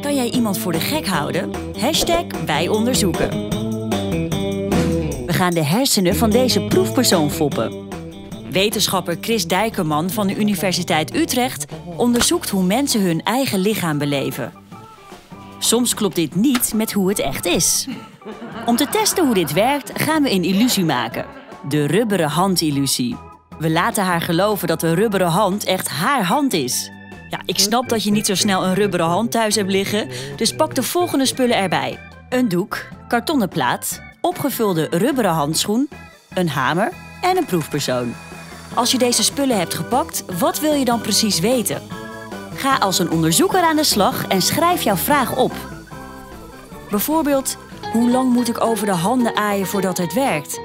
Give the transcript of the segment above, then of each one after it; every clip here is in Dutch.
Kan jij iemand voor de gek houden? #wij onderzoeken. We gaan de hersenen van deze proefpersoon foppen. Wetenschapper Chris Dijkerman van de Universiteit Utrecht onderzoekt hoe mensen hun eigen lichaam beleven. Soms klopt dit niet met hoe het echt is. Om te testen hoe dit werkt, gaan we een illusie maken. De rubberen hand-illusie. We laten haar geloven dat de rubberen hand echt haar hand is. Ja, ik snap dat je niet zo snel een rubberen hand thuis hebt liggen, dus pak de volgende spullen erbij. Een doek, kartonnen plaat, opgevulde rubberen handschoen, een hamer en een proefpersoon. Als je deze spullen hebt gepakt, wat wil je dan precies weten? Ga als een onderzoeker aan de slag en schrijf jouw vraag op. Bijvoorbeeld, hoe lang moet ik over de handen aaien voordat het werkt?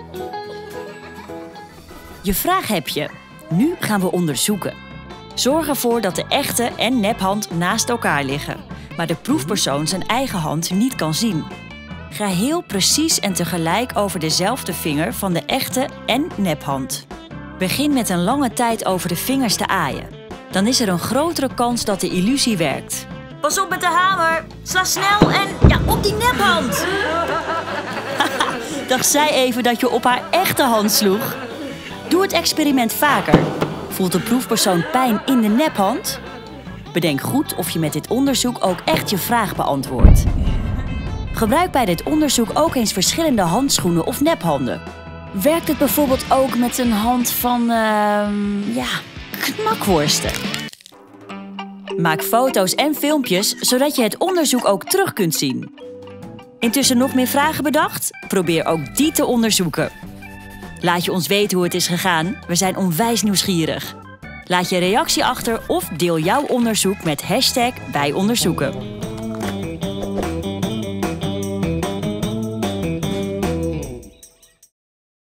Je vraag heb je. Nu gaan we onderzoeken. Zorg ervoor dat de echte en nephand naast elkaar liggen, maar de proefpersoon zijn eigen hand niet kan zien. Ga heel precies en tegelijk over dezelfde vinger van de echte en nephand. Begin met een lange tijd over de vingers te aaien. Dan is er een grotere kans dat de illusie werkt. Pas op met de hamer! Sla snel en ja, op die nephand! Dacht zij even dat je op haar echte hand sloeg? Doe het experiment vaker. Voelt de proefpersoon pijn in de nephand? Bedenk goed of je met dit onderzoek ook echt je vraag beantwoordt. Gebruik bij dit onderzoek ook eens verschillende handschoenen of nephanden. Werkt het bijvoorbeeld ook met een hand van, knakworsten? Maak foto's en filmpjes, zodat je het onderzoek ook terug kunt zien. Intussen nog meer vragen bedacht? Probeer ook die te onderzoeken. Laat je ons weten hoe het is gegaan. We zijn onwijs nieuwsgierig. Laat je reactie achter of deel jouw onderzoek met #wij onderzoeken.